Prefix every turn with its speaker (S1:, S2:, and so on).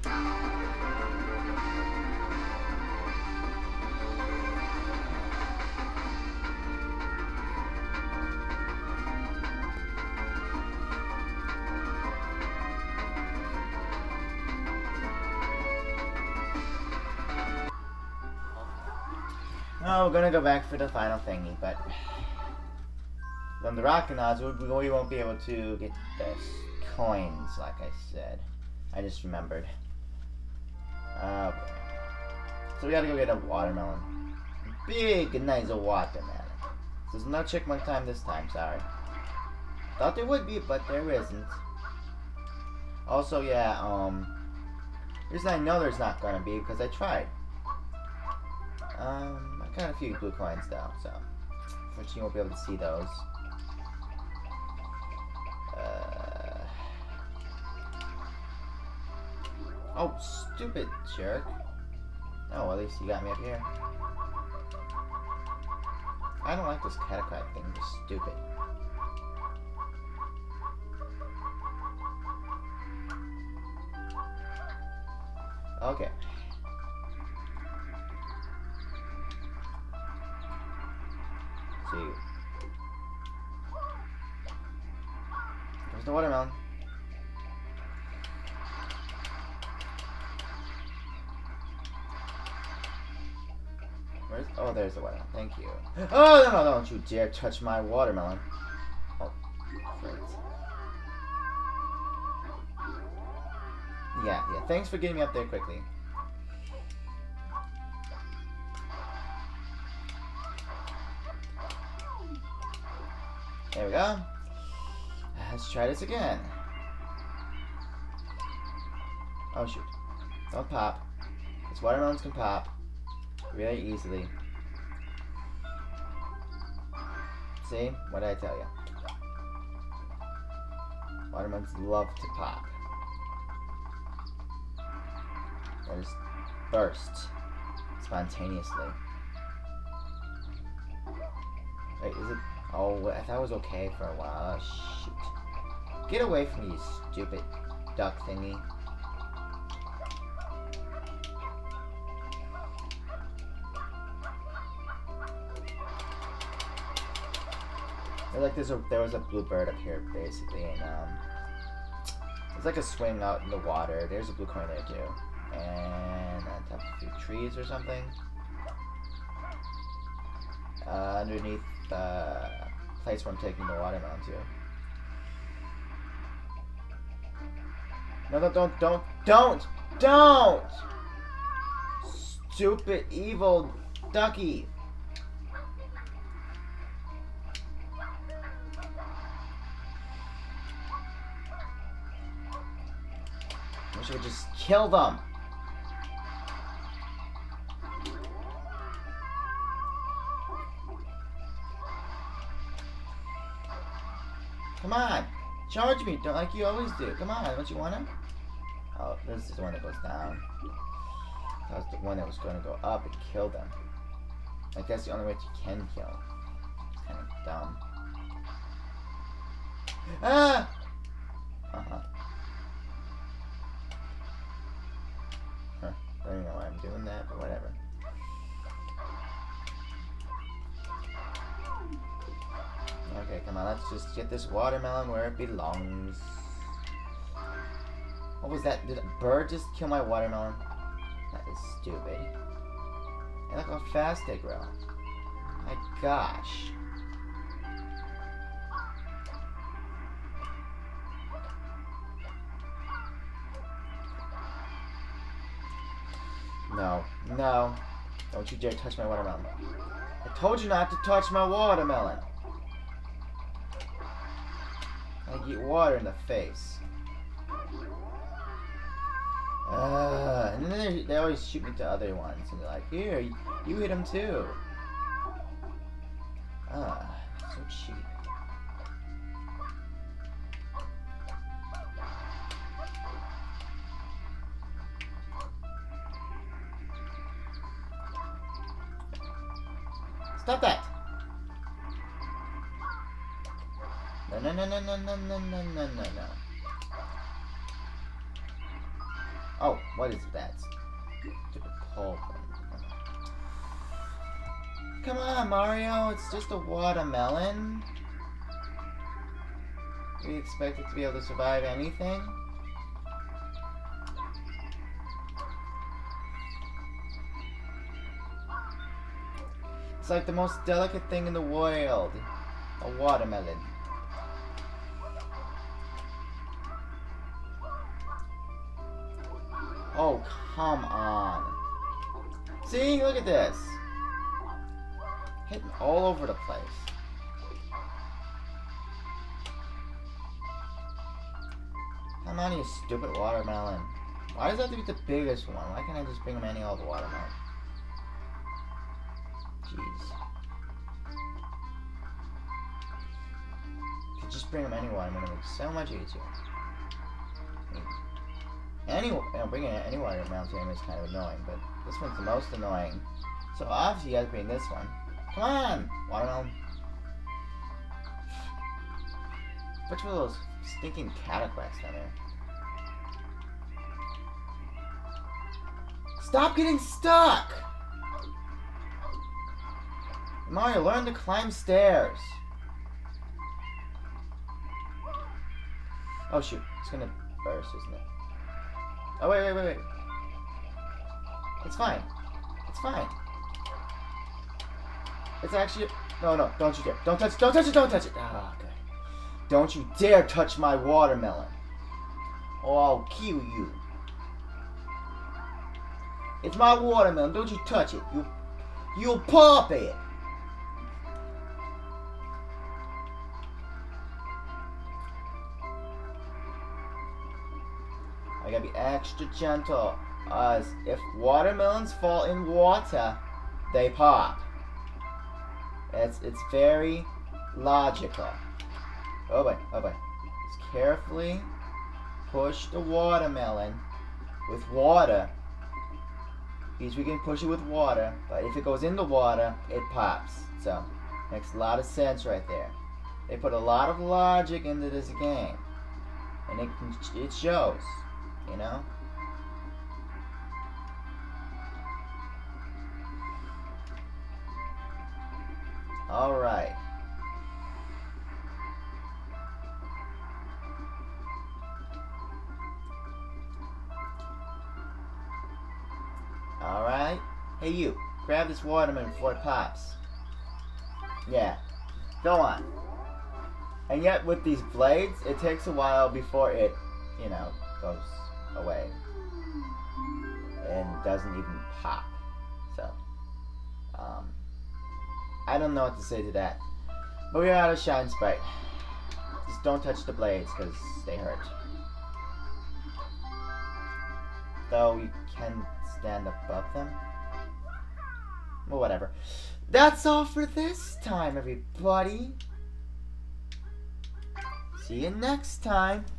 S1: Oh, we're gonna go back for the final thingy, but on the Rockanauts, we won't be able to get the coins, like I said. I just remembered. So we gotta go get a watermelon. Big and nice watermelon. So there's no chickmunk time this time, sorry. Thought there would be, but there isn't. Also, yeah, the reason I know there's not gonna be, because I tried. I got a few blue coins though, so unfortunately you won't be able to see those. Oh, stupid jerk. Oh, well, at least you got me up here. I don't like this catacrack thing, they're stupid. Okay. See. There's the watermelon. Where's... Oh, there's the watermelon. Thank you. Oh, no, don't you dare touch my watermelon. Oh, great. Yeah, thanks for getting me up there quickly. There we go. Let's try this again. Oh shoot. Don't pop. Because watermelons can pop really easily. See? What did I tell you? Watermelons love to pop. They just burst spontaneously. Wait, is it... Oh, I thought it was okay for a while. Oh, shoot. Get away from me, you stupid duck thingy. Like there was a blue bird up here, basically, and it's like a swing out in the water. There's a blue coin there too, and on top of a few trees or something. Underneath the place where I'm taking the watermelon to. No, don't! Stupid, evil ducky. I wish I could just kill them. Come on, charge me, don't like you always do. Come on, don't you want him? Oh, this is the one that goes down. That was the one that was going to go up and kill them. I guess the only way you can kill. It's kind of dumb. Ah! Uh-huh. Huh. I don't even know why I'm doing that, but whatever. Okay, come on, let's just get this watermelon where it belongs. What was that? Did a bird just kill my watermelon? That is stupid. And look how fast they grow. My gosh. No. Don't you dare touch my watermelon. I told you not to touch my watermelon. I get water in the face. And then they always shoot me to other ones, and they're like, "Here, you hit them too." So cheap. Stop that! No. Oh, what is that? Stupid pole. Come on, Mario. It's just a watermelon. We expect it to be able to survive anything? It's like the most delicate thing in the world. A watermelon. Oh, come on. See? Look at this. Hitting all over the place. Come on, you stupid watermelon. Why does that have to be the biggest one? Why can't I just bring him any old watermelon? Jeez. Could just bring him any watermelon. It would be so much easier. Bringing any watermelon to him is kind of annoying, but this one's the most annoying. So obviously you guys bring this one. Come on, watermelon. Which one of those stinking cataclysms down there? Stop getting stuck! Mario, learn to climb stairs. Oh shoot, it's gonna burst, isn't it? Oh wait. It's fine. It's fine. It's actually... No, don't you dare. Don't touch it. Ah, okay. Don't you dare touch my watermelon. Or I'll kill you. It's my watermelon. Don't you touch it. You'll pop it. I gotta be extra gentle, as if watermelons fall in water, they pop. It's very logical. Oh boy. Just carefully push the watermelon with water. Because we can push it with water, but if it goes in the water, it pops. So, makes a lot of sense right there. They put a lot of logic into this game, and it shows. You know? Alright. Alright. Hey you, grab this watermelon before it pops. Yeah. Go on. And yet with these blades, it takes a while before it, you know, goes away and doesn't even pop. So I don't know what to say to that, but we're out of Shine Sprite. Just don't touch the blades because they hurt, though you can stand above them. Well, whatever. That's all for this time, everybody. See you next time.